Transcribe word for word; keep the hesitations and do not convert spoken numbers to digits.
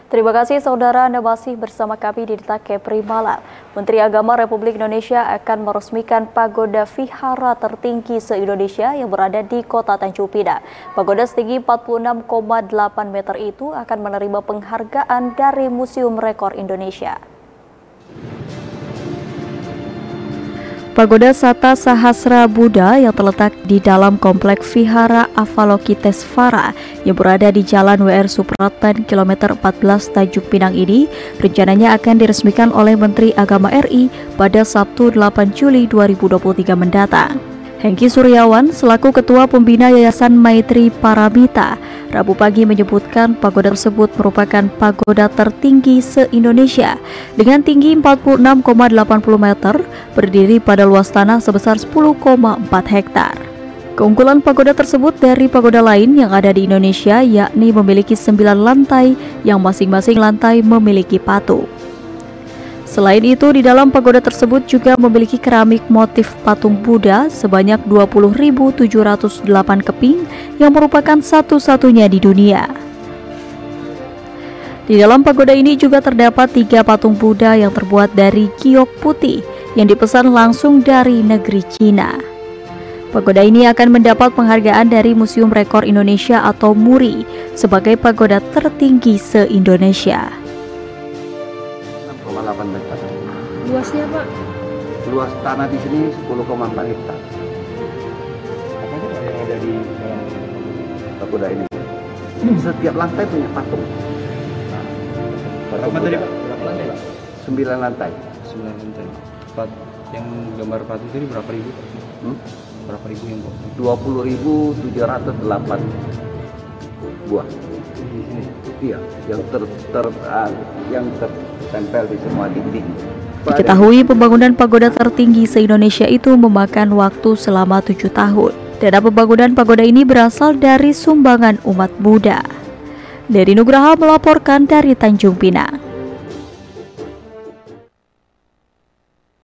Terima kasih saudara, Anda masih bersama kami di Dita Kepri Malam. Menteri Agama Republik Indonesia akan meresmikan pagoda vihara tertinggi se-Indonesia yang berada di Kota Tanjung Pinang. Pagoda setinggi empat puluh enam koma delapan meter itu akan menerima penghargaan dari Museum Rekor Indonesia. Pagoda Sata Sahasra Buddha yang terletak di dalam komplek Vihara Avalokitesvara yang berada di Jalan W R Supratman kilometer empat belas Tanjung Pinang ini rencananya akan diresmikan oleh Menteri Agama R I pada Sabtu delapan Juli dua ribu dua puluh tiga mendatang. Hengki Suryawan selaku Ketua Pembina Yayasan Maitri Paramita Rabu pagi menyebutkan pagoda tersebut merupakan pagoda tertinggi se-Indonesia dengan tinggi empat puluh enam koma delapan puluh meter, berdiri pada luas tanah sebesar sepuluh koma empat hektar. Keunggulan pagoda tersebut dari pagoda lain yang ada di Indonesia yakni memiliki sembilan lantai yang masing-masing lantai memiliki patung. Selain itu, di dalam pagoda tersebut juga memiliki keramik motif patung Buddha sebanyak dua puluh ribu tujuh ratus delapan keping yang merupakan satu-satunya di dunia. Di dalam pagoda ini juga terdapat tiga patung Buddha yang terbuat dari giok putih yang dipesan langsung dari negeri Cina. Pagoda ini akan mendapat penghargaan dari Museum Rekor Indonesia atau MURI sebagai pagoda tertinggi se-Indonesia. delapan meter. Luasnya Pak? Luas tanah di sini sepuluh koma empat hektar. Apa itu yang ada di dalam pagoda ini? Setiap lantai punya patung. Berapa tadi Pak? Berapa lantai? Sembilan lantai. Sembilan lantai. Pat yang gambar patung tadi berapa ribu? Hmm? Berapa ribu yang Pak? Dua puluh ribu tujuh ratus delapan buah. Di sini. Iya, yang ter, ter uh, yang tertempel di semua dinding. Diketahui pembangunan pagoda tertinggi se-Indonesia itu memakan waktu selama tujuh tahun. Dana pembangunan pagoda ini berasal dari sumbangan umat Buddha. Dari Nugraha melaporkan dari Tanjung Pinang.